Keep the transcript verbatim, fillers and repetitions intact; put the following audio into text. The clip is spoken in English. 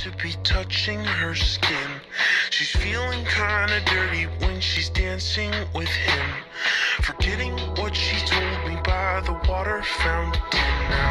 to be touching her skin. She's feeling kinda dirty when she's dancing with him, forgetting what she told me by the water fountain.